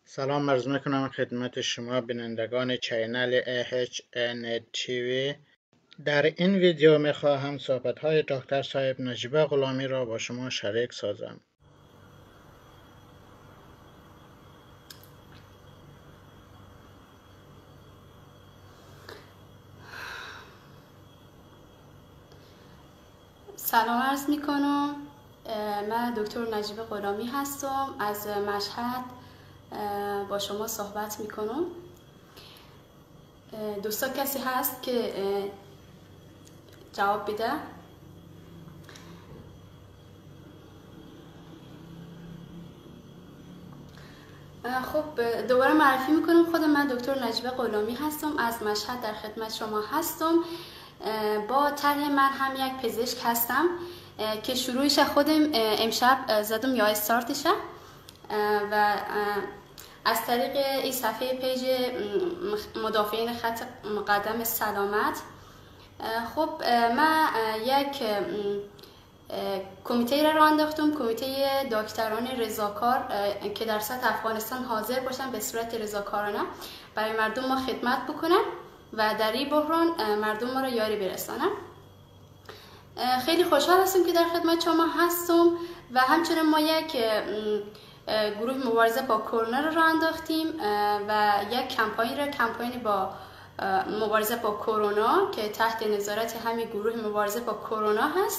سلام عرض میکنم خدمت شما بینندگان چینل AHN TV. در این ویدیو میخواهم صحبت های دکتر صاحب نجیبه غلامی را با شما شریک سازم. سلام عرض میکنم. من دکتر نجیبه غلامی هستم، از مشهد با شما صحبت میکنم. دوستا کسی هست که جواب بده؟ خب دوباره معرفی میکنم، خودم من دکتر نجیبه غلامی هستم، از مشهد در خدمت شما هستم. با طرح من هم یک پزشک هستم که شروعش خودم امشب زدم یا استارتشه و از طریق این صفحه پیج مدافعین خط مقدم سلامت. خب من یک کمیته را انداختم، کمیته دکتران رضاکار که در سطح افغانستان حاضر باشن به صورت رضاکارانه برای مردم ما خدمت بکنن و در این بحران مردم ما را یاری برسانن. خیلی خوشحال هستم که در خدمت شما هستم و همچنین ما یک گروه مبارزه با کرونا را انداختیم و یک کمپاین با مبارزه با کرونا که تحت نظارت همین گروه مبارزه با کرونا هست.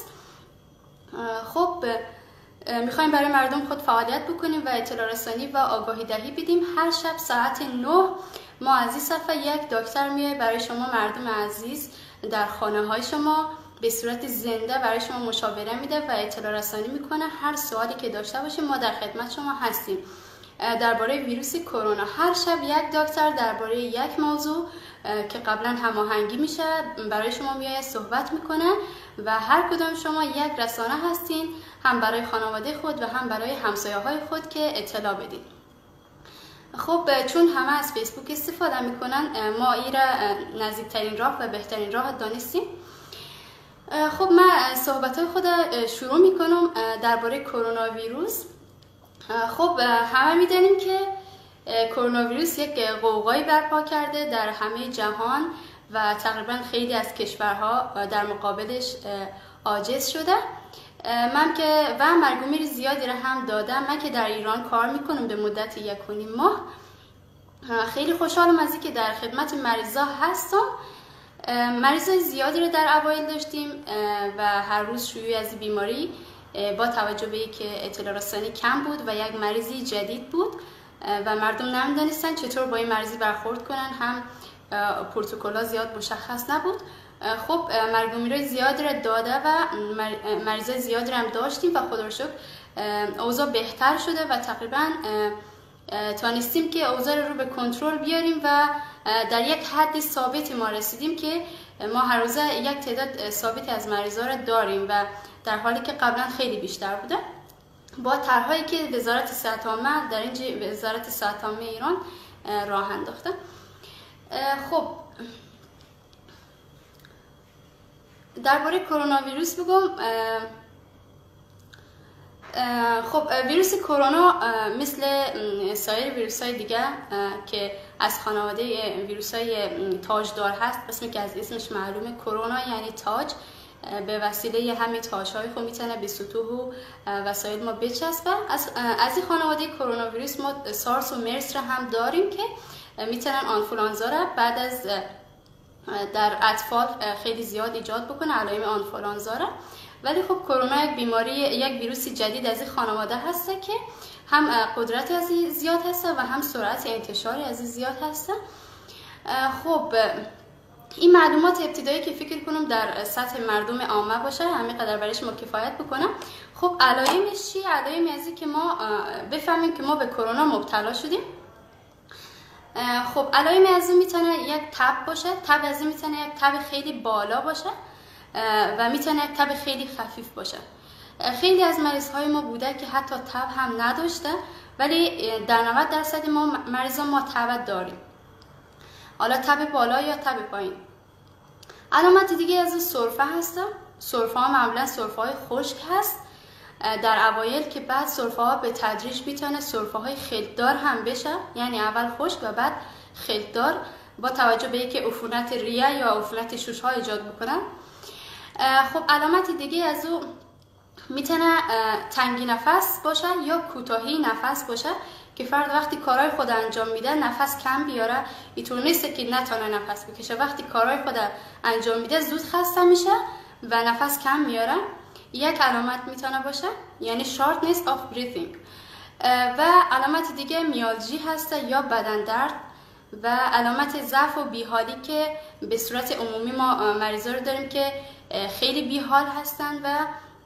خب میخوایم برای مردم خود فعالیت بکنیم و اطلاع رسانی و آگاهی دهی بدیم. هر شب ساعت 9 ما از این صفحه یک دکتر میاد برای شما مردم عزیز در خانه های شما به صورت زنده برای شما مشاوره میده و اطلاع رسانی میکنه. هر سوالی که داشته باشیم ما در خدمت شما هستیم. درباره ویروس کرونا هر شب یک دکتر درباره یک موضوع که قبلا هماهنگی میشه برای شما میاد صحبت میکنه و هر کدام شما یک رسانه هستین، هم برای خانواده خود و هم برای همسایه های خود که اطلاع بدید. خب چون همه از فیسبوک استفاده میکنن ما این را نزدیکترین راه و بهترین راه دانستیم. خب من صحبت های خود شروع میکنم درباره کرونا ویروس. خب همه میدونیم که کرونا ویروس یک غوغایی برپا کرده در همه جهان و تقریبا خیلی از کشورها در مقابلش عاجز شده. من که و مرگ و میر زیادی را هم دادم. من که در ایران کار میکنم به مدت 1.5 ماه خیلی خوشحالم از اینکه در خدمت مریضا هستم. مریضای زیادی رو در اوایل داشتیم و هر روز شیوعی از این بیماری با توجه به اینکه اطلاع رسانی کم بود و یک مریضی جدید بود و مردم نمیدونستن چطور با این مریضی برخورد کنن، هم پروتکل‌ها زیاد مشخص نبود. خب مرگ و میرای زیادی رو داده و مریضای زیادی رو هم داشتیم و خدا رو شکر اوضاع بهتر شده و تقریبا تانستیم که اوضاع رو به کنترل بیاریم و در یک حد ثابتی ما رسیدیم که ما هر روزه یک تعداد ثابتی از مریضا رو داریم و در حالی که قبلا خیلی بیشتر بوده. با طرحهایی که وزارت صحت عامه در اینجا وزارت صحت عامه ایران راه انداخته. خب درباره کرونا ویروس بگم. خب ویروس کرونا مثل سایر ویروس های دیگه که از خانواده ویروس های تاجدار هست، قسمی که از اسمش معلومه کرونا یعنی تاج، به وسیله همین تاج‌های خود میتونه به سطوح و وسایل ما بچسبه. از این خانواده کرونا ویروس ما سارس و مرس را هم داریم که میتونن آنفولانزا را بعد از در اطفال خیلی زیاد ایجاد بکنه، علائم آنفولانزا را. ولی خب کرونا یک بیماری، یک ویروس جدید از این خانواده هسته که هم قدرت از این زیاد هسته و هم سرعت انتشاری از این زیاد هسته. خب این معلومات ابتدایی که فکر کنم در سطح مردم عامه باشه همین قدر برایش ما کفایت بکنم. خب علائمش چی؟ علائم از این که ما بفهمیم که ما به کرونا مبتلا شدیم. خب علائم از این میتونه یک تب باشه، تب از این میتونه یک تب خیلی بالا باشه و میتونه یک تب خیلی خفیف باشه. خیلی از مریض های ما بوده که حتی تب هم نداشته ولی در 90% ما مریضان ما تب داریم، حالا تب بالا یا تب پایین. علامت دیگه از سرفه هست. سرفه ها معمولا سرفه های خشک هست در اوایل که بعد سرفه ها به تدریج میتونه سرفه های خلطدار هم بشه، یعنی اول خشک و بعد خلطدار، با توجه به اینکه عفونت ریه یا عفونت شوش ها ایجاد بکنن. خب علامت دیگه از او میتونه تنگی نفس باشه یا کوتاهی نفس باشه که فرد وقتی کارهای خود انجام میده نفس کم بیاره، اینطور نیست که نتونه نفس بکشه. وقتی کارهای خود انجام میده زود خسته میشه و نفس کم میاره. یک علامت میتونه باشه، یعنی shortness of breathing. و علامت دیگه میالژی هست یا بدن درد و علامت ضعف و بیحالی که به صورت عمومی ما مریضا رو داریم که خیلی بیحال هستن و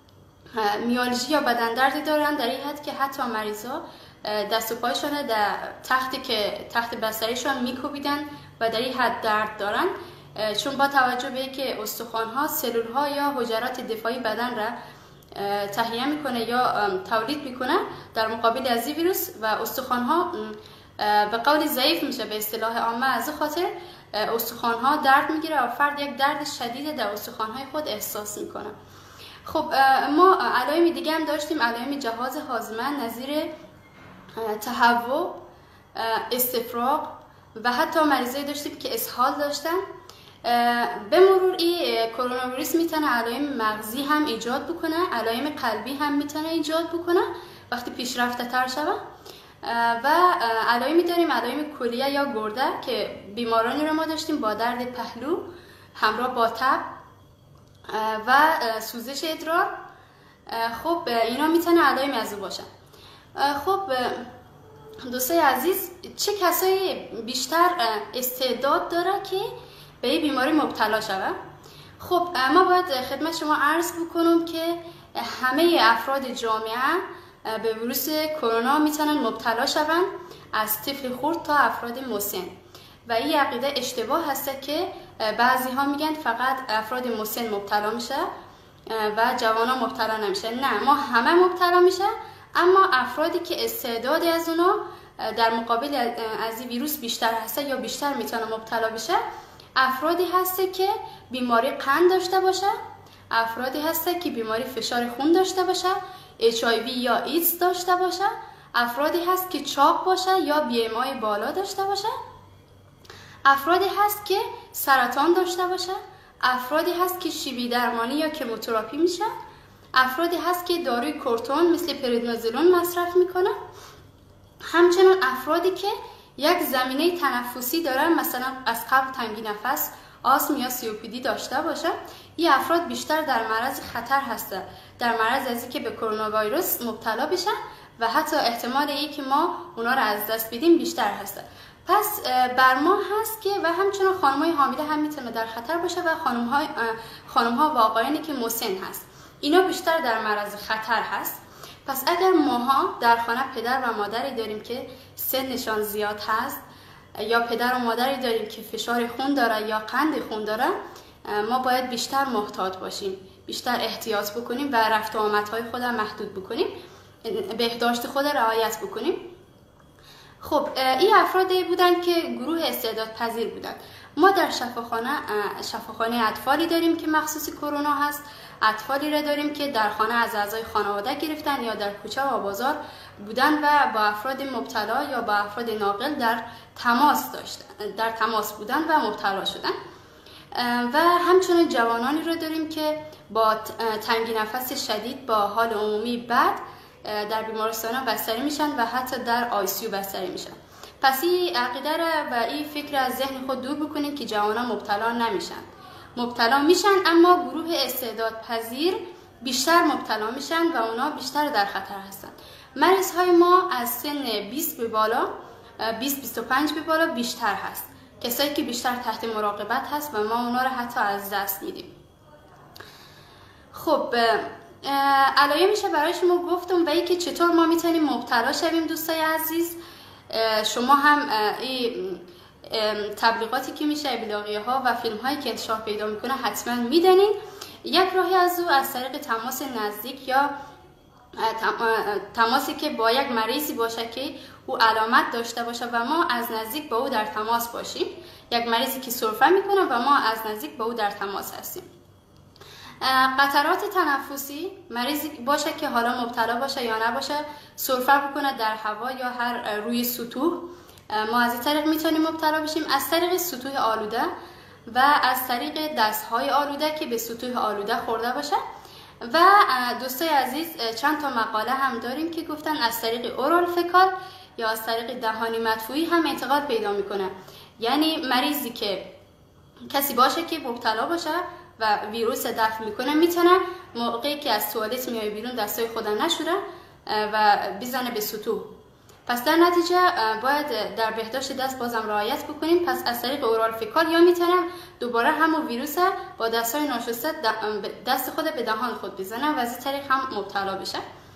میالژی یا بدن دردی دارن، در این حد که حتی مریضا دست و پایشون در تخت بستریشون میکوبیدن و در این حد درد دارن، چون با توجه به اینکه استخوان‌ها سلول‌ها یا حجرات دفاعی بدن را تهیه میکنه یا تولید میکنه در مقابل از این ویروس و استخوان‌ها به قول ضعیف میشه به اصطلاح عامه. از خاطر استخوان‌ها درد میگیره و فرد یک درد شدید در استخوان‌های خود احساس میکنه. خب ما علائم دیگه هم داشتیم، علائم جهاز هاضمه نظیر تهوع، استفراغ و حتی مریضایی داشتیم که اسهال داشتن. به مرور این کرونا ویروس میتونه علائم مغزی هم ایجاد بکنه، علائم قلبی هم میتونه ایجاد بکنه وقتی پیشرفته تر شود. و علائمی داریم، علائم کلیه یا گرده که بیمارانی رو ما داشتیم با درد پهلو همراه با تب و سوزش ادرار. خب اینا میتونه علائم از او باشن. خب دوستای عزیز، چه کسایی بیشتر استعداد داره که به این بیماری مبتلا شود؟ خب ما باید خدمت شما عرض بکنم که همه افراد جامعه به ویروس کرونا میتونن مبتلا شوند، از طفل خرد تا افراد مسن. و این عقیده اشتباه هست که بعضی ها میگن فقط افراد مسن مبتلا میشه و جوانان مبتلا نمیشه. نه، ما همه مبتلا میشه، اما افرادی که استعداد از اونا در مقابل از این ویروس بیشتر هسته یا بیشتر میتونه مبتلا بشه، افرادی هسته که بیماری قند داشته باشه، افرادی هسته که بیماری فشار خون داشته باشه، HIV یا ایدز داشته باشه، افرادی هست که چاق باشه یا BMI بالا داشته باشه، افرادی هست که سرطان داشته باشه، افرادی هست که شیبی درمانی یا کموتراپی میشه، افرادی هست که داروی کورتون مثل پردنیزولون مصرف میکنه، همچنین افرادی که یک زمینه تنفسی دارن، مثلا از قبل تنگی نفس، آسم یا COPD داشته باشه. این افراد بیشتر در معرض خطر هستند، در معرض از اینکه به کرونا ویروس مبتلا بشن و حتی احتمال این که ما اونا رو از دست بدیم بیشتر هست. پس بر ما هست که و همچنین خانم‌های حامله هم میتونه در خطر باشه و خانم‌ها و آقایانی که مسن هست، اینا بیشتر در معرض خطر هست. پس اگر ماها در خانه پدر و مادری داریم که سنشان زیاد هست یا پدر و مادری داریم که فشار خون داره یا قند خون داره، ما باید بیشتر محتاط باشیم، بیشتر احتیاط بکنیم و رفت و آمدهای خود را محدود بکنیم، بهداشت خود را رعایت بکنیم. خب این افرادی بودن که گروه استعداد پذیر بودن. ما در شفاخانه اطفالی داریم که مخصوص کرونا هست، اطفالی را داریم که در خانه از اعضای خانواده گرفتن یا در کوچه و بازار بودن و با افراد مبتلا یا با افراد ناقل در تماس بودن و مبتلا شدن. و همچنین جوانانی را داریم که با تنگی نفس شدید با حال عمومی بد در بیمارستان بستری میشن و حتی در ICU بستری میشن. پس این عقیده را و این فکر از ذهن خود دور بکنید که جوانان مبتلا نمیشن. مبتلا میشن، اما گروه استعداد پذیر بیشتر مبتلا میشن و اونا بیشتر در خطر هستن. مریض های ما از سن 20 به بالا، 20-25 به بالا بیشتر هست، کسایی که بیشتر تحت مراقبت هست و ما اونا رو حتی از دست میدیم. خب علایمش برای شما گفتم و اینکه چطور ما میتونیم مبتلا شویم. دوستای عزیز، شما هم این تبلیغاتی که میشه، ابلاغیه ها و فیلم هایی که انتشار پیدا میکنه حتما میدونین. یک راهی از او از طریق تماس نزدیک یا تماسی که با یک مریضی باشه که او علامت داشته باشه و ما از نزدیک با او در تماس باشیم. یک مریضی که سرفه میکنه و ما از نزدیک با او در تماس هستیم. قطرات تنفسی، مریضی باشه که حالا مبتلا باشه یا نباشه، سرفه بکنه در هوا یا هر روی سطوح، ما از این طریق میتونیم مبتلا بشیم، از طریق سطوح آلوده و از طریق دستهای آلوده که به سطوح آلوده خورده باشه. و دوستای عزیز چند تا مقاله هم داریم که گفتن از طریق اورال فکال یا از طریق دهانی مدفوعی هم انتقال پیدا میکنه. یعنی مریضی که کسی باشه که مبتلا باشه و ویروس دفع میکنه، میتونه موقعی که از توالت میای بیرون دستای خودم نشوره و بزنه به سطوح. پس در نتیجه باید در بهداشت دست بازم رعایت بکنیم. پس از طریق اورال فکال یا میتونم دوباره همون ویروس با دستای ناشسته دست خود به دهان خود بزنم و از این طریق هم مبتلا بشه.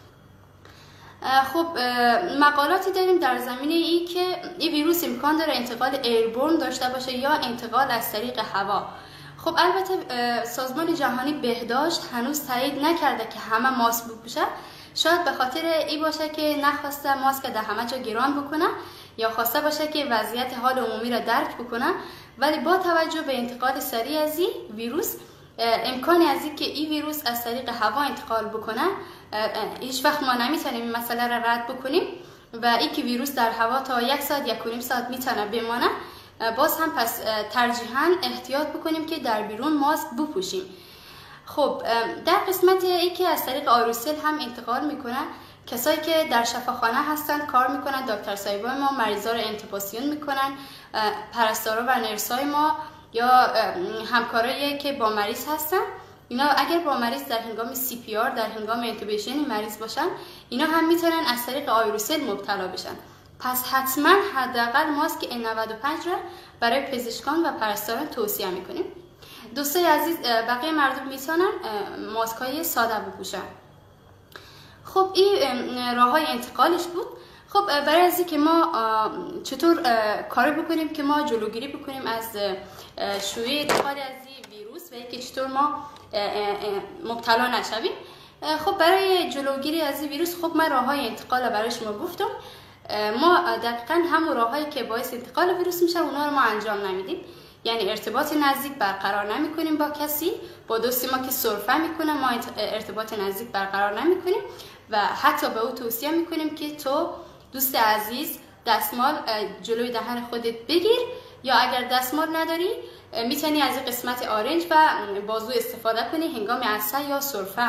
خب مقالاتی داریم در زمینه ای که این ویروس امکان داره انتقال ایربورن داشته باشه یا انتقال از طریق هوا. خب البته سازمان جهانی بهداشت هنوز تایید نکرده که همه ماسک بپوشه. شاید به خاطر ای باشه که نخواسته ماسک در همه جا گران بکنه یا خواسته باشه که وضعیت حال عمومی را درک بکنه. ولی با توجه به انتقال سریع از این ویروس، امکانی از این که این ویروس از طریق هوا انتقال بکنه، هیچ وقت ما نمیتونیم این مسئله را رد بکنیم و این که ویروس در هوا تا 1 ساعت 1.5 ساعت میتونه بمانه. باز هم پس ترجیحاً احتیاط بکنیم که در بیرون ماسک بپوشیم. خب در قسمت ای که از طریق آروسل هم انتقال میکنه، کسایی که در شفاخانه هستن کار میکنن، دکتر صاحبای ما مریضا رو انتوباسیون میکنن، پرستارا و نرسای ما یا همکارایی که با مریض هستن، اینا اگر با مریض در هنگام CPR در هنگام انتوبیشن مریض باشن، اینا هم میتونن از طریق آروسل مبتلا بشن. پس حتما حداقل ماسک N95 را برای پزشکان و پرستاران توصیه میکنیم. دوستای عزیز بقیه مردم میتونن ماسک های ساده بپوشن. خب این راه های انتقالش بود. خب برای از این که ما چطور کار بکنیم که ما جلوگیری بکنیم از شیوع انتقال از این ویروس و اینکه چطور ما مبتلا نشویم. خب برای جلوگیری از این ویروس خب من راه های انتقال برای شما گفتم. ما دقیقاً همون راههایی که باعث انتقال ویروس میشه اونا رو ما انجام نمیدیم. یعنی ارتباط نزدیک برقرار نمی کنیم با کسی، با دوستی ما که سرفه میکنه ما ارتباط نزدیک برقرار نمی کنیم و حتی به او توصیه میکنیم که تو دوست عزیز دستمال جلوی دهن خودت بگیر، یا اگر دستمال نداری میتونی از این قسمت آرنج و بازو استفاده کنی هنگام عطسه یا سرفه.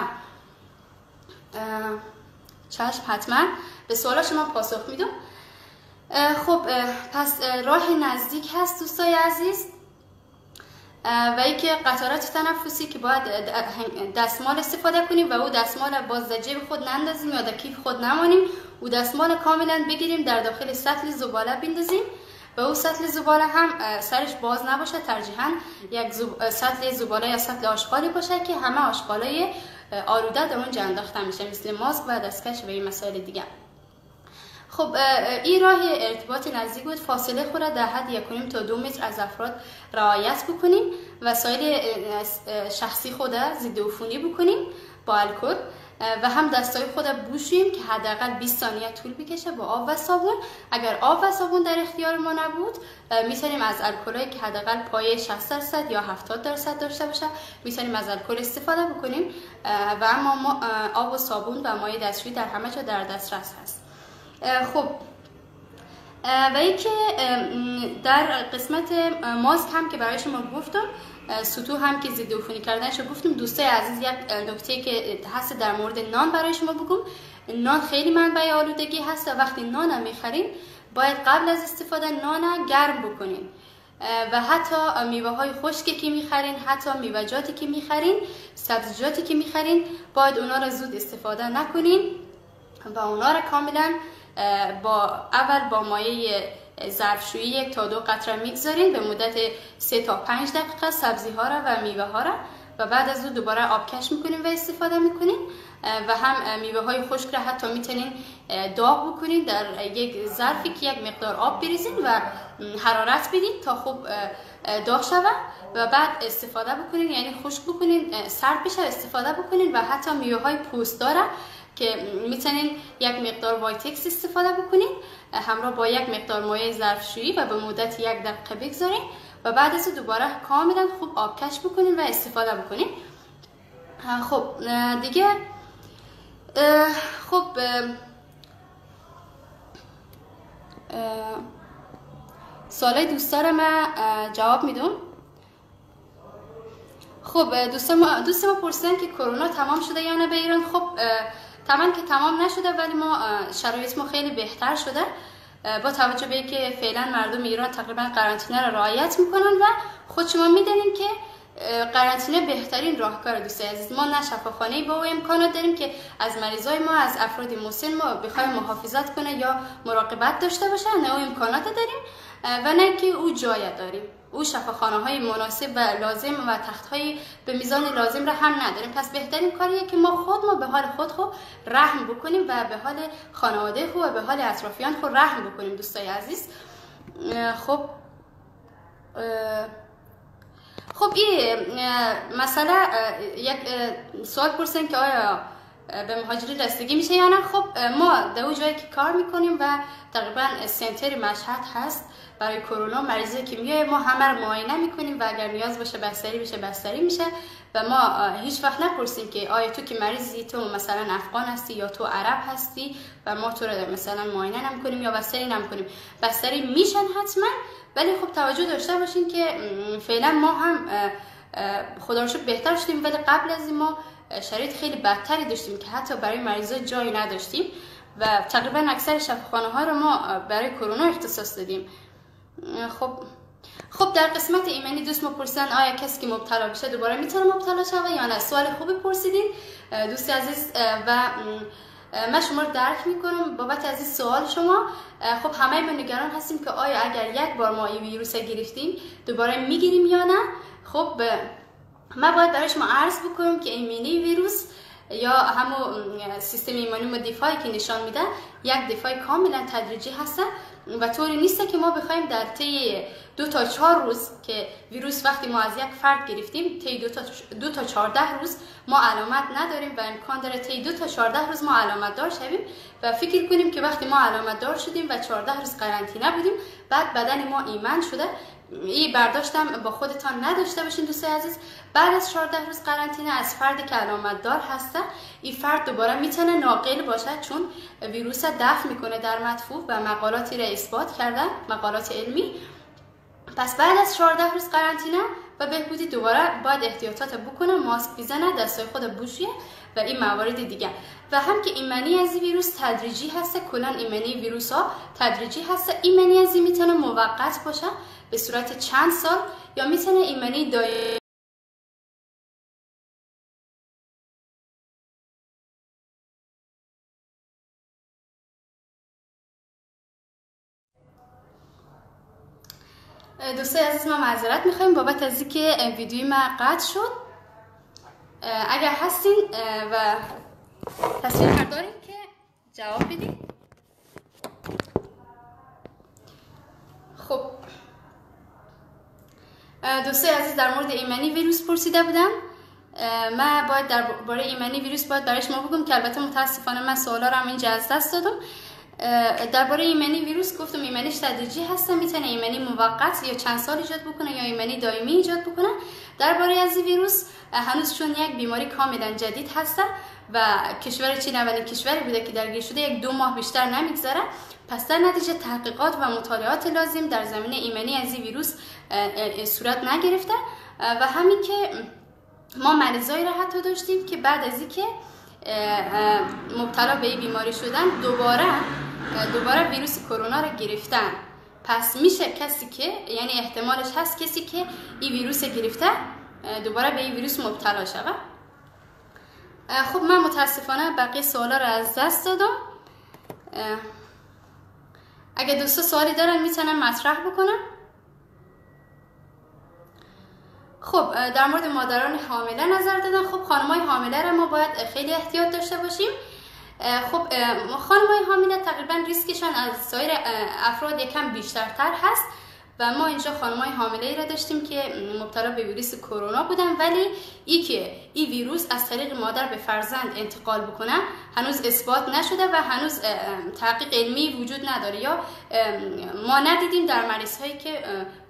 چشم، حتما به سوال شما پاسخ میدم. خب پس راه نزدیک هست دوستای عزیز و اینکه قطرات تنفسی که باید دستمال استفاده کنیم و او دستمال باز در جیب خود نندازیم یا در کیف خود نمانیم. او دستمال کاملا بگیریم در داخل سطل زباله بندازیم و او سطل زباله هم سرش باز نباشه، ترجیحاً یک سطل زباله یا سطل آشغالی باشه که همه آشغالای آلوده در اونجا انداخته میشه، مثل ماسک و دستکش و این مسائل دیگه. خب این راه ارتباط نزدیک بود. فاصله خود را در حد 1.5 تا 2 متر از افراد رعایت بکنیم. وسایل شخصی خود را ضد عفونی بکنیم با الکل و هم دستای خود را بوشیم که حداقل 20 ثانیه طول بکشه با آب و صابون. اگر آب و صابون در اختیار ما نبود میتونیم از الکلایی که حداقل پایه 60% یا 70% داشته باشه میتونیم از الکل استفاده بکنیم و اما آب و صابون و مایع دستشویی در همه جا در دسترس هست. خب و اینکه در قسمت ماسک هم که برای شما گفتم، سطوح هم که ضد عفونی کردنشو گفتم. دوستای عزیز یک نکته که هست در مورد نان برای شما بگم. نان خیلی منبع آلودگی هست و وقتی نان میخرین باید قبل از استفاده نان گرم بکنین و حتی میوه های خشکی که میخرین، حتی میوه‌جاتی که میخرین، سبزیجاتی که میخرین باید اونا رو زود استفاده نکنین و اونا رو کاملا اول با مایع ظرفشویی 1 تا 2 قطره میگذارین به مدت 3 تا 5 دقیقه سبزی ها را و میوه ها را و بعد از اون دوباره آبکش میکنین و استفاده میکنین و هم میوه های خشک را حتی میتونین داغ بکنین در یک ظرفی که یک مقدار آب بریزین و حرارت بدین تا خوب داغ شود و بعد استفاده بکنین، یعنی خشک بکنین سرد بشه استفاده بکنین و حتی میوه های پوستدار که میتونین یک مقدار وایتکس استفاده بکنین همراه با یک مقدار مایع ظرفشویی و به مدت 1 دقیقه بگذارین و بعد از دوباره کاملا خوب آبکش بکنین و استفاده بکنین. خب دیگه خب سوالای دوستا رو من جواب میدم. خب دوست ما پرسیدن که کرونا تمام شده یا نه به ایران. خب طبعا که تمام نشده، ولی ما شرایط ما خیلی بهتر شده با توجه به اینکه فعلا مردم ایران تقریبا قرنطینه رو رعایت میکنن و خود شما میدونین که قرنطینه بهترین راهکار دوستای عزیز. ما نه شفاخانه‌ای با امکانات داریم که از مریضای ما، از افراد مسن ما بخوایم محافظت کنه یا مراقبت داشته باشه، نه او امکانات داریم و نه که او جای داریم. او شفاخانه های مناسب و لازم و تخت های به میزان لازم را هم نداریم. پس بهترین کاریه که ما به حال خود رحم بکنیم و به حال خانواده خود و به حال اطرافیان خود رحم بکنیم دوستای عزیز. خب این مثلا یک سوال پرسن که آیا به مهاجری رسیدگی میشه یا نه. خب ما در اون جایی که کار میکنیم و تقریبا سنتر مشهد هست برای کرونا، مریضی که میاد ما همه رو معاینه میکنیم و اگر نیاز باشه بستری میشه و ما هیچ وقت نپرسیم که آیا تو که مریضی، تو مثلا افغان هستی یا تو عرب هستی و ما تو رو مثلا معاینه نمیکنیم یا بستری نمیکنیم. بستری میشن حتما، ولی خب توجه داشته باشین که فعلا ما هم خدا رو شکر بهتر شدیم، ولی قبل از این ما شرایط خیلی بدتری داشتیم که حتی برای مریضا جایی نداشتیم و تقریبا اکثر شفاخانه ها رو ما برای کرونا اختصاص دادیم. خب در قسمت ایمنی دوست ما پرسیدن آیا کسی که مبتلا بشه دوباره میتونه مبتلا شه یا نه. سوال خوبی پرسیدین دوست عزیز و من شما رو درک میکنم بابت از این سوال شما. خب همه ما نگران هستیم که آیا اگر یک بار ما این ویروس گرفتیم دوباره میگیریم یا نه. خب من باید برای شما عرض بکنم که ایمنی ویروس یا همون سیستم ایمنی ما دفاعی که نشان میده یک دفاع کاملا تدریجی هست و طوری نیست که ما بخوایم در طی 2 تا 4 روز که ویروس وقتی ما از یک فرد گرفتیم طی 2 تا 14 روز ما علامت نداریم و امکان داره طی 2 تا 14 روز ما علامت دار شویم و فکر کنیم که وقتی ما علامت دار شدیم و 14 روز قرنطینه بودیم بعد بدن ما ایمن شده. این برداشتم با خودتان نداشته باشین دوستای عزیز. بعد از 14 روز قرنطینه از فردی که علامت دار هسته این فرد دوباره میتونه ناقل باشه، چون ویروس دفع میکنه در مدفوع و مقالاتی را اثبات کردن، مقالات علمی. پس بعد از 14 روز قرنطینه و بهبودی دوباره باید احتیاطات بکنه، ماسک بزنه، دستای خود بوشیه و این موارد دیگه. و هم که ایمنی از این ویروس تدریجی هست، کلا ایمنی ویروس ها تدریجی هست. ایمنی از این میتونه موقت باشه به صورت چند سال یا میتونه ایمنی دائمی. دوستای عزیز ما معذرت میخوایم بابت از اینکه ویدیوی ما قطع شد. اگر هستین و تصویر دارین که جواب بدین. خب دوستای عزیز در مورد ایمنی ویروس پرسیده بودن. من باید درباره ایمنی ویروس باید برای شما بگم که البته متاسفانه من سوالا رو هم اینجا از دست دادم. درباره ایمنی ویروس گفتم ایمنیش تدریجی هست، میتونه ایمنی موقت یا چند سال ایجاد بکنه یا ایمنی دائمی ایجاد بکنه. درباره از ویروس هنوز چون یک بیماری کاملا جدید هست و کشور چین اولین کشوری بوده که درگیر شده 1-2 ماه بیشتر نمیگذره، پس در نتیجه تحقیقات و مطالعات لازم در زمینه ایمنی از این ویروس صورت نگرفته و همین که ما مریضایی را حتی داشتیم که بعد از اینکه مبتلا به این بیماری شدن دوباره ویروس کرونا را گرفتن. پس میشه کسی که یعنی احتمالش هست کسی که این ویروس گرفته دوباره به این ویروس مبتلا شود. خب من متاسفانه بقیه سوالا را از دست دادم. اگه دوستا سوالی دارن میتونن مطرح بکنن. خب در مورد مادران حامله نظر دادن. خب خانمای حامله را ما باید خیلی احتیاط داشته باشیم. خب خانمای حامله تقریبا ریسکشان از سایر افراد یکم بیشترتر هست و ما اینجا خانمای حامله ای را داشتیم که مبتلا به ویروس کرونا بودن، ولی این ویروس از طریق مادر به فرزند انتقال بکنه هنوز اثبات نشده و هنوز تحقیق علمی وجود نداره یا ما ندیدیم در مریض هایی که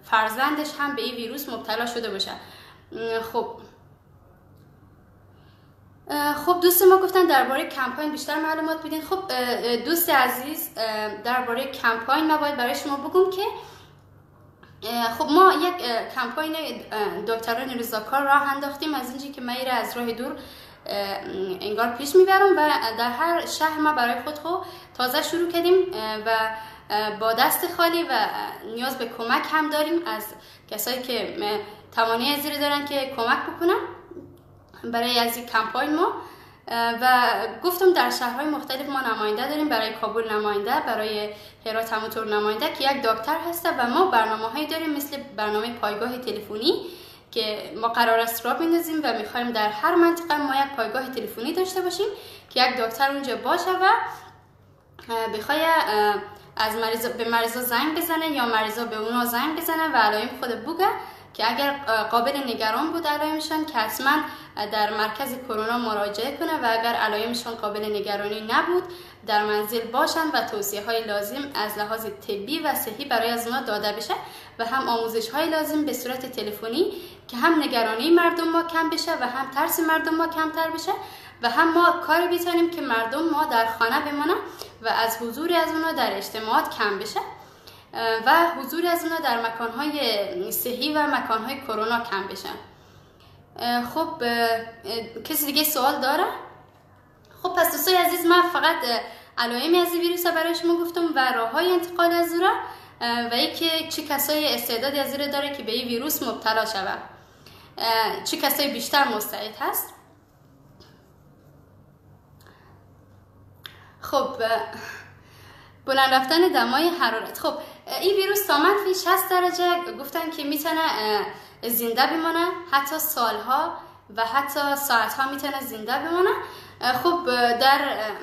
فرزندش هم به این ویروس مبتلا شده باشه. خب خب دوست ما گفتن درباره کمپاین بیشتر معلومات بدین. خب دوست عزیز، درباره کمپاین ما باید برای شما بگم که خب ما یک کمپاین دکتران رضاکار راه انداختیم، از اینجایی که من از راه دور انگار پیش میبرم و در هر شهر ما برای خود تازه شروع کردیم و با دست خالی و نیاز به کمک هم داریم از کسایی که توانایی از این دارن که کمک بکنن برای از این کمپاین ما. و گفتم در شهرهای مختلف ما نماینده داریم، برای کابل نماینده، برای هرات همونطور نماینده که یک دکتر هسته و ما برنامه‌هایی داریم مثل برنامه پایگاه تلفنی که ما قرار است راه بندازیم و می‌خوایم در هر منطقه ما یک پایگاه تلفنی داشته باشیم که یک دکتر اونجا باشه و بخواد از به مریضا زنگ بزنه یا مریضا به اونا زنگ بزنه و علائم خود بگه که اگر قابل نگران بود علائمشان که حتما در مرکز کرونا مراجعه کنه و اگر علائمشان قابل نگرانی نبود در منزل باشند و توصیه‌های لازم از لحاظ طبی و صحی برای از اونا داده بشه و هم آموزش‌های لازم به صورت تلفنی که هم نگرانی مردم ما کم بشه و هم ترس مردم ما کمتر بشه و هم ما کاری بتونیم که مردم ما در خانه بمانن و از حضور از اونا در اجتماعات کم بشه و حضور از اونا در مکانهای صحی و مکانهای کرونا کم بشه. خب کسی دیگه سوال داره؟ خب پس دوستای عزیز، من فقط علائم از این ویروس برای شما گفتم و راههای انتقال از اون و اینکه چه کسایی استعدادی از این داره که به این ویروس مبتلا شود، چه کسایی بیشتر مستعد هست. خب بلند رفتن دمای حرارت. خب این ویروس تا منفی 60 درجه گفتن که میتونه زنده بمانه، حتی سالها و حتی ساعتها میتونه زنده بمانه. خب در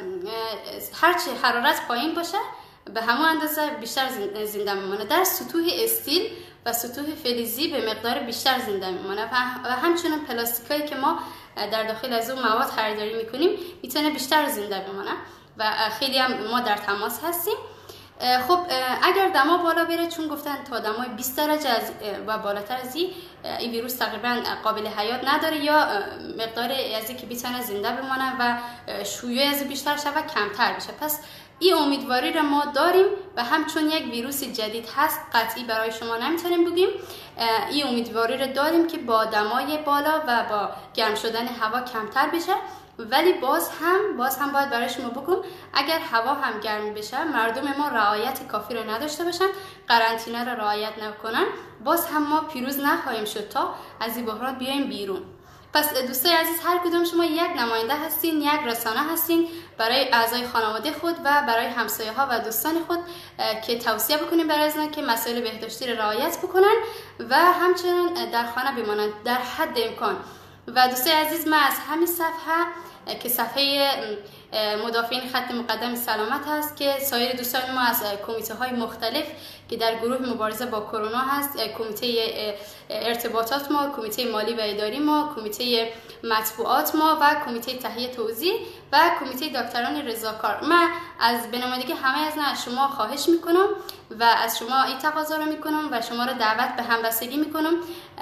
هرچی حرارت پایین باشه به همون اندازه بیشتر زنده میمونه. در سطوح استیل و سطوح فلزی به مقدار بیشتر زنده میمونه و همچنین پلاستیکایی که ما در داخل از اون مواد خریداری میکنیم میتونه بیشتر زنده بمونه و خیلی هم ما در تماس هستیم. خب اگر دما بالا بره، چون گفتن تا دمای 20 درجه و بالاتر از این ویروس تقریبا قابل حیات نداره یا مقدار از این که بتونه زنده بمانه و شیوع از بیشتر شود کمتر بشه. پس این امیدواری را ما داریم و همچون یک ویروس جدید هست قطعی برای شما نمیتونیم بگیم. این امیدواری را داریم که با دمای بالا و با گرم شدن هوا کمتر بشه، ولی باز هم باید برای شما بگم اگر هوا هم گرم بشه مردم ما رعایت کافی رو نداشته باشن، قرنطینه رو رعایت نکنن، باز هم ما پیروز نخواهیم شد تا از این بحران بیایم بیرون. پس دوستای عزیز، هر کدوم شما یک نماینده هستین، یک رسانه هستین برای اعضای خانواده خود و برای همسایه ها و دوستان خود که توصیه بکنین برای از که مسائل بهداشتی رو رعایت بکنن و همچنین در خانه بمانند در حد امکان. و دوستای عزیز، من از همین صفحه که صفحه مدافعین خط مقدم سلامت هست که سایر دوستان ما از کمیته های مختلف که در گروه مبارزه با کرونا هست، کمیته ارتباطات ما، کمیته مالی و اداری ما، کمیته مطبوعات ما و کمیته تهیه توزیع و کمیته دکتران رضاکار. من از بنمایندگی همه از شما خواهش میکنم و از شما این تقاضا رو میکنم و شما رو دعوت به همبستگی میکنم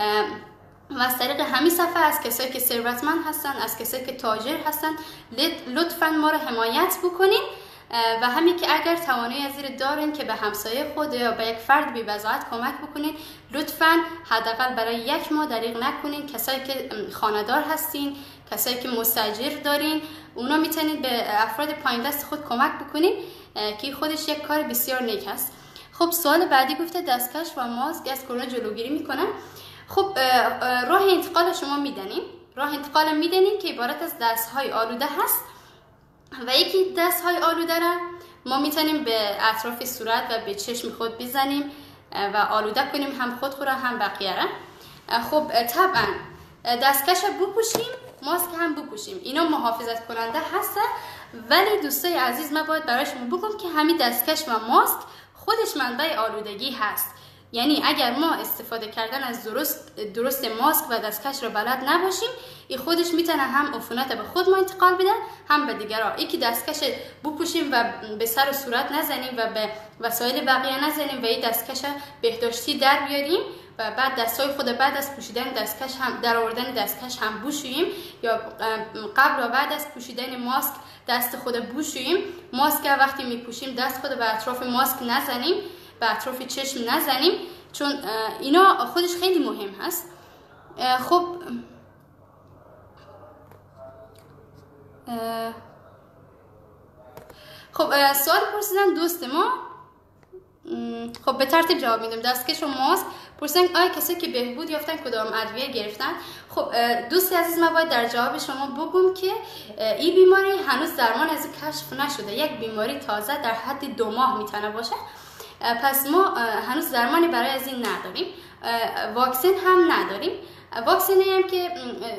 و از طریق همین صفحه از کسایی که ثروتمند هستن، از کسایی که تاجر هستن، لطفاً ما رو حمایت بکنین و همین که اگر توانایی از این دارین که به همسایه خود یا به یک فرد بی بضاعت کمک بکنین، لطفاً حداقل برای یک ماه دریغ نکنین. کسایی که خانه‌دار هستین، کسایی که مستاجر دارین، اونا میتونید به افراد پایین دست خود کمک بکنین که خودش یک کار بسیار نیک است. خب سوال بعدی گفته دستکش و ماسک از کرونا جلوگیری میکنن. خب راه انتقال شما میدنیم، راه انتقال میدنیم که عبارت از دستهای آلوده هست و یکی دستهای آلوده را ما میتونیم به اطراف صورت و به چشم خود بزنیم و آلوده کنیم، هم خود را هم بقیه را. خب طبعا دستکش بپوشیم، ماسک هم بپوشیم، اینا محافظت کننده هست. ولی دوستای عزیز، من باید برای شما بگم که همین دستکش و ماسک خودش منبع آلودگی هست. یعنی اگر ما استفاده کردن از درست ماسک و دستکش رو بلد نباشیم، این خودش میتونه هم عفونت به خود ما انتقال بده هم به دیگران. یکی دستکش بپوشیم و به سر و صورت نزنیم و به وسایل بقیه نزنیم و این دستکش بهداشتی در بیاریم و بعد دستای خود بعد از پوشیدن دستکش هم در آوردن دستکش هم بوشوییم یا قبل و بعد از پوشیدن ماسک دست خود بوشوییم. ماسک وقتی میپوشیم دست خود به اطراف ماسک نزنیم، به اطراف چشم نزنیم، چون اینا خودش خیلی مهم هست. خب سوال پرسیدن دوست ما، خب به ترتیب جواب میدم. دستکش و ماسک پرسیدن آیا کسی که بهبود یافتن کدام ادویه گرفتن؟ خب دوستی عزیز ما باید در جواب شما بگم که این بیماری هنوز درمان از کشف نشده. یک بیماری تازه در حد 2 ماه میتونه باشه، پس ما هنوز درمانی برای از این نداریم. واکسن هم نداریم. واکسنی هم که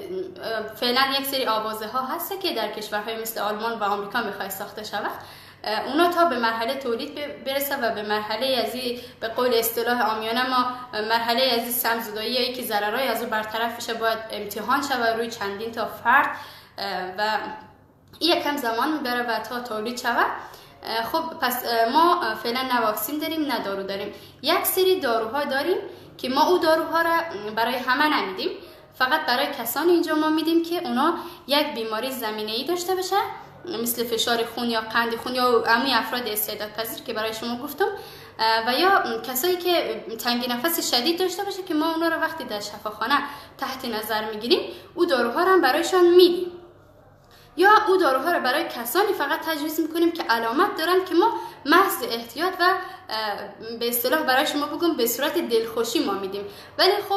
فعلا یک سری آوازه ها هست که در کشورهای مثل آلمان و آمریکا میخواد ساخته شود. اونا تا به مرحله تولید برسه و به مرحله از به قول اصطلاح عامیانه ما مرحله از سمزدایی که ضررهای از او برطرف بشه باید امتحان شه روی چندین تا فرد و این یکم زمان میبره و تا تولید شود. خب پس ما فعلا نه واکسن داریم نه دارو داریم. یک سری داروها داریم که ما او داروها را برای همه نمیدیم، فقط برای کسانی اینجا ما میدیم که اونا یک بیماری زمینه‌ای داشته باشه مثل فشار خون یا قند خون یا عمومی افراد استعداد پذیر که برای شما گفتم، و یا کسایی که تنگی نفس شدید داشته باشه که ما اونا رو وقتی در شفاخانه تحت نظر میگیریم او داروها رو هم برایشان میدیم، یا او داروها رو برای کسانی فقط تجویز میکنیم که علامت دارن که ما محض احتیاط و به اصطلاح برای شما بگم به صورت دلخوشی ما میدیم. ولی خب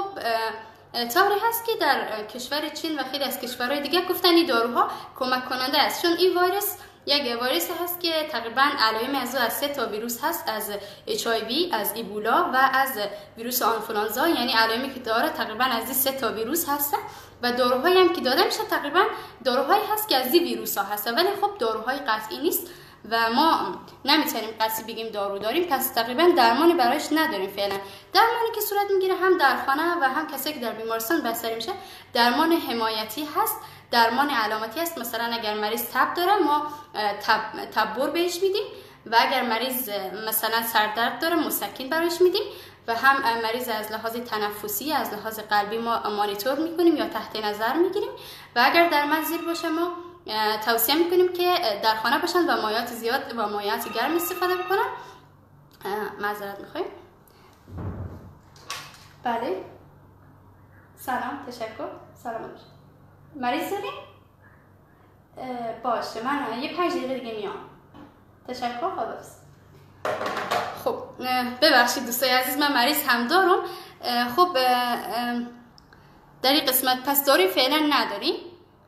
طوری هست که در کشور چین و خیلی از کشورهای دیگه گفتن این داروها کمک کننده است، چون این ویروس یک ویروس هست که تقریبا علائم از 3 تا ویروس هست، از HIV، از ایبولا و از ویروس آنفولانزا، یعنی علائمی که داره تقریبا از 3 تا ویروس هست و داروهایی هم که داده میشه تقریبا داروهایی هست که از این ویروس ها هست، ولی خب داروهای قطعی نیست و ما نمیتونیم قطعی بگیم دارو داریم، پس تقریبا درمانی برایش نداریم. فعلا درمانی که صورت میگیره هم در خانه و هم کسی که در بیمارستان بستری میشه درمان حمایتی هست، درمان علامتی هست. مثلا اگر مریض تب داره ما تبور بهش میدیم و اگر مریض مثلا سردرد داره مسکن برایش میدیم و هم مریض از لحاظ تنفسی از لحاظ قلبی ما مانیتور میکنیم یا تحت نظر میگیریم و اگر در منزل باشه ما توصیه میکنیم که در خانه باشن و مایعات زیاد و مایعات گرم استفاده بکنن. معذرت میخوایم. بله سلام، تشکر. سلام باشه. مریض داریم؟ باشه من یه 5 دقیقه دیگه میام. تشکر. خلاص. خب ببخشید دوستای عزیز من مریض هم دارم. خب در این قسمت پس داروی فعلا نداریم.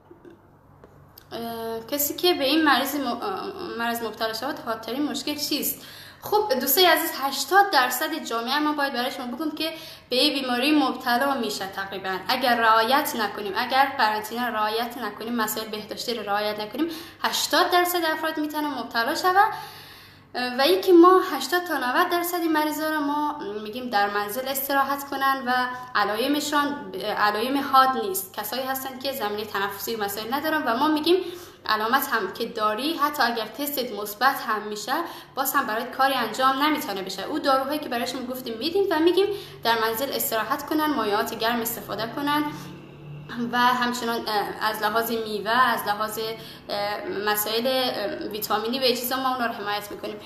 کسی که به این مرض مبتلا شود خاطرین مشکل چیست؟ خب دوستای عزیز 80% جامعه ما باید برای شما بگم که به این بیماری مبتلا میشه تقریبا اگر رعایت نکنیم، اگر قرنطینه رعایت نکنیم، مسائل بهداشتی رو رعایت نکنیم 80% افراد میتونن مبتلا شوند و اینکه ما 80 تا 90% مریضا رو ما میگیم در منزل استراحت کنن و علائمشان علائم حاد نیست، کسایی هستن که زمینه تنفسی و مسائل ندارن و ما میگیم علامت هم که داری حتی اگر تستت مثبت هم میشه باز هم برای کاری انجام نمیتونه بشه. او داروهایی که برایشون گفتیم میدیم و میگیم در منزل استراحت کنن، مایعات گرم استفاده کنن و همچنان از لحاظ میوه، از لحاظ مسائل ویتامینی و چیزا ما اونا رو حمایت میکنیم.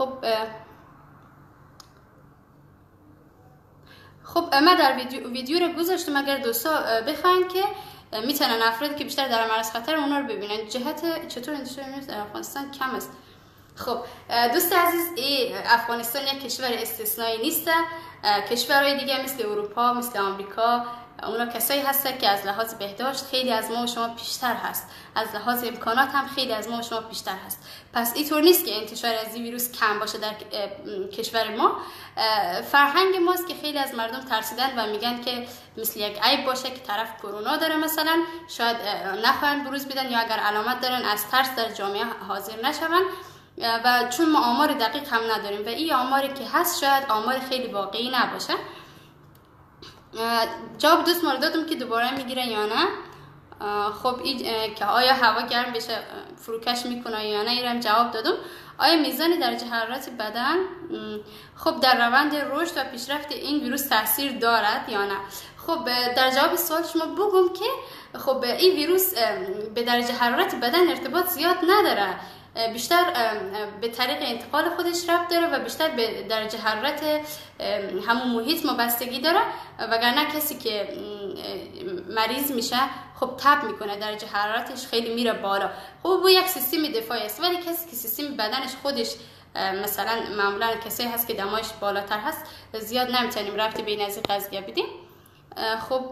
خب من در ویدیو رو گذاشتم اگر دوستا بخواین که میتونن افرادی که بیشتر در معرض خطر اونا رو ببینن. جهت چطور انتشار در افغانستان کم است. خب دوست عزیز افغانستان یک کشور استثنایی نیست. کشورهای دیگه مثل اروپا، مثل آمریکا اونا کسایی هستن که از لحاظ بهداشت خیلی از ما و شما بیشتر هست، از لحاظ امکانات هم خیلی از ما و شما بیشتر هست. پس اینطور نیست که انتشار از این ویروس کم باشه در کشور ما. فرهنگ ماست که خیلی از مردم ترسیدن و میگن که مثل یک عیب باشه که طرف کرونا داره مثلا شاید نخواهند بروز بدن یا اگر علامت دارن از ترس در جامعه حاضر نشون و چون ما آمار دقیق هم نداریم و این آماری که هست شاید آمار خیلی واقعی نباشه. جواب دوست مورد دادم که دوباره میگیرن یا نه. خب که آیا هوا گرم بشه فروکش میکنه یا نه ایرم جواب دادم. آیا میزان درجه حرارت بدن خب در روند رشد و پیشرفت این ویروس تاثیر دارد یا نه؟ خب در جواب سوال شما بگم که خب این ویروس به درجه حرارت بدن ارتباط زیاد نداره، بیشتر به طریق انتقال خودش ربط داره و بیشتر به درجه حرارت همون محیط وابستگی داره، وگرنه کسی که مریض میشه خب تب میکنه، درجه حرارتش خیلی میره بالا. خب او یک سیستم دفاعی است، ولی کسی که سیستم بدنش خودش مثلا معمولا کسی هست که دمایش بالاتر هست زیاد نمیتونیم ربطی بین از این قضیه بدیم. خب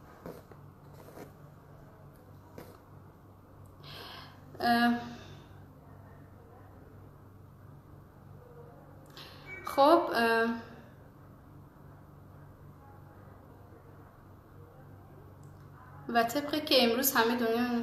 و طبقی که امروز همه دنیا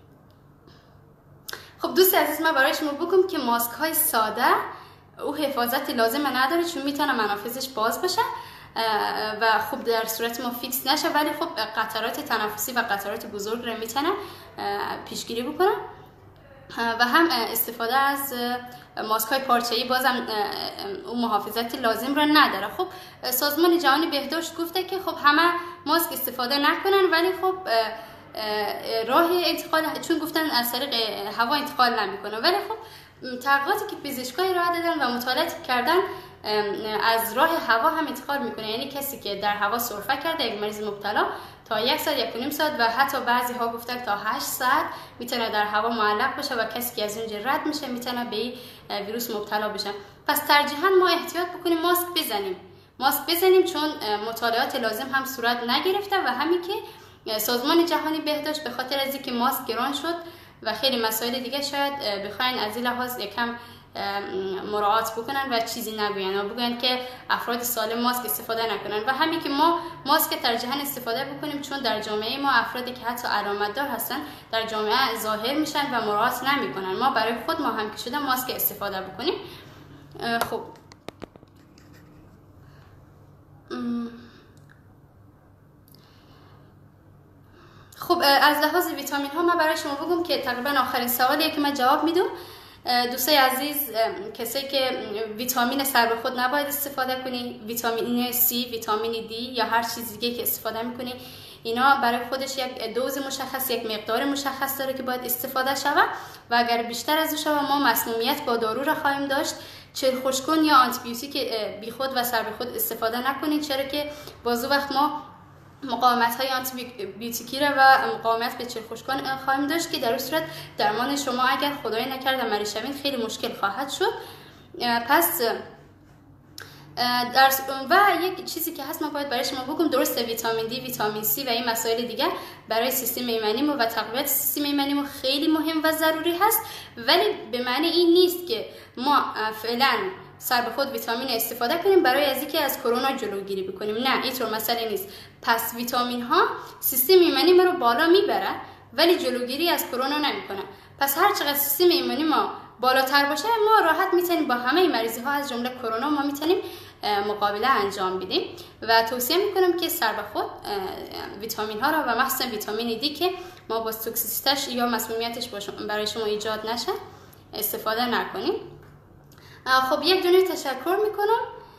خب دوست عزیز ما برای شما بگم که ماسک های ساده او حفاظت لازم نداره، چون میتونه منافذش باز بشه و خوب در صورت ما فیکس نشه، ولی خب قطرات تنفسی و قطرات بزرگ رو میتونه پیشگیری بکنه. و هم استفاده از ماسک های پارچه‌ای بازم اون محافظت لازم را نداره. خب سازمان جهانی بهداشت گفته که خب همه ماسک استفاده نکنن، ولی خب راه انتقال چون گفتن از طریق هوا انتقال نمیکنه، ولی خب تحقیقاتی که پزشکای راه دادن و مطالعات کردن از راه هوا هم انتقال میکنه. یعنی کسی که در هوا سرفه کرده یک مریض مبتلا تا 1 ساعت 1.5 ساعت و حتی بعضی ها گفتن تا 8 ساعت میتونه در هوا معلق بشه و کسی که از اونجا رد میشه میتونه به ویروس مبتلا بشه. پس ترجیحاً ما احتیاط بکنیم، ماسک بزنیم چون مطالعات لازم هم صورت نگرفته و همین که سازمان جهانی بهداشت به خاطر از اینکه ماسک گران شد و خیلی مسائل دیگه شاید بخواین از این لحاظ یکم مراعات بکنن و چیزی نگوین و بگن که افراد سالم ماسک استفاده نکنن و همین که ما ماسک ترجیحاً استفاده بکنیم، چون در جامعه ما افرادی که حتی علامتدار هستن در جامعه ظاهر میشن و مراعات نمیکنن. ما برای خود ما هم که شده ماسک استفاده بکنیم. خب از لحاظ ویتامین ها من برای شما بگم که تقریبا آخرین سوالیه که من جواب میدم. دوستای عزیز، کسایی که ویتامین سر به خود نباید استفاده کنی، ویتامین C، ویتامین D یا هر چیز دیگه که استفاده میکنی، اینا برای خودش یک دوز مشخص، یک مقدار مشخص داره که باید استفاده شود و اگر بیشتر از او شود ما مسمومیت با دارو را خواهیم داشت. چرخوشکن یا آنتی بیوتیک بی خود و سر به خود استفاده نکنید، چرا که بازو وقت ما مقاومت های آنتی بیوتیکی را و مقاومت به چرخوشکن خواهیم داشت که در اون صورت درمان شما اگر خدای نکرده مریض شوید خیلی مشکل خواهد شد. پس و یک چیزی که هست ما باید برای شما بگم، درسته ویتامین دی، ویتامین C و این مسائل دیگه برای سیستم ایمنی و تقویت سیستم ایمنی خیلی مهم و ضروری هست، ولی به معنی این نیست که ما فعلا سر به خود ویتامین استفاده کنیم برای از اینکه از کرونا جلوگیری بکنیم. نه، اینطور مسئله نیست. پس ویتامین ها سیستم ایمنی ما رو بالا میبره ولی جلوگیری از کرونا نمیکنه. پس هر چقدر سیستم ایمنی ما بالاتر باشه ما راحت میتونیم با همه مریضی ها از جمله کرونا ما میتونیم مقابله انجام بدیم و توصیه میکنم که سر به خود ویتامین ها را و مخصوصا ویتامین دی که ما با توکسیسیتش یا مسمومیتش برای شما ایجاد نشه استفاده نکنیم. خب یک دنیا تشکر میکنم.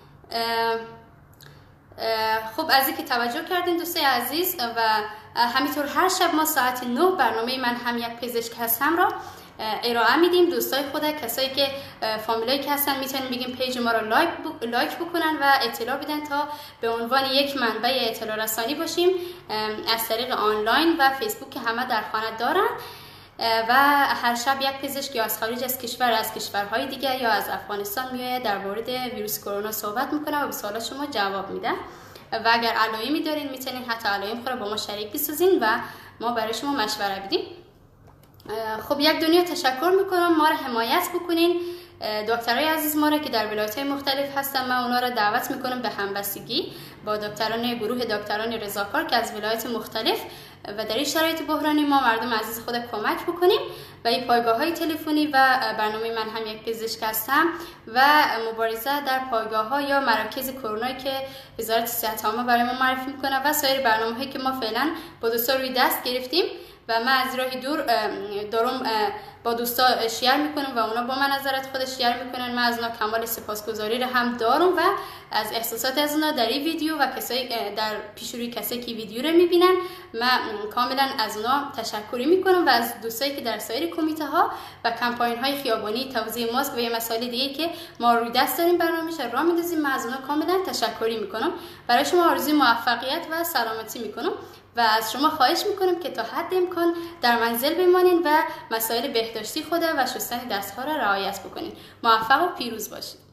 خب از اینکه توجه کردین دوستای عزیز و همینطور هر شب ما ساعت 9 برنامه من هم یک پزشک هستم را ارائه میدیم. دوستای خود کسایی که فامیلایی که هستن میتونن بگیم پیج ما رو لایک بکنن و اطلاع بدن تا به عنوان یک منبع اطلاع رسانی باشیم از طریق آنلاین و فیسبوک که همه در خانه دارن و هر شب یک پزشک یا از خارج از کشور، از کشورهای دیگه یا از افغانستان میاد در مورد ویروس کرونا صحبت میکنه و به سوالات شما جواب میده و اگر علایمی دارین میتونین حتی علائم خود رو با ما شریک بسازین و ما برای شما مشوره بدیم. خب یک دنیا تشکر میکنم، ما رو حمایت بکنین. دکترای عزیز ما را که در ولایت‌های مختلف هستن من اونا را دعوت میکنم به همبستگی با دکتران گروه دکتران رضاکار که از ولایت مختلف و در این شرایط بحرانی ما مردم عزیز خود کمک بکنیم و این پایگاه‌های تلفنی و برنامه من هم یک پزشک هستم و مبارزه در پایگاه‌ها یا مراکز کرونا که وزارت صحت عامه برای ما معرفی میکنه و سایر برنامه‌هایی که ما فعلا با دوستان روی دست گرفتیم و من از راه دور دارم با دوستا شیر میکنم و اونا با من نظرت خود شیر میکنن. من از اونا کمال سپاسگزاری رو هم دارم و از احساسات از اونا در این ویدیو و کسایی در پیشروی کسایی که ویدیو رو میبینن من کاملا از اونا تشکری میکنم و از دوستایی که در سایر کمیته ها و کمپاین های خیابانی توزیع ماسک و یه مسائل دیگه که ما روی دست داریم برنامه‌اش راه میندازیم، من از اونا کاملا تشکری میکنم. برای شما آرزوی موفقیت و سلامتی میکنم و از شما خواهش میکنم که تا حد امکان در منزل بمانید و مسائل بهداشتی خود و شستن دستها را رعایت بکنید. موفق و پیروز باشید.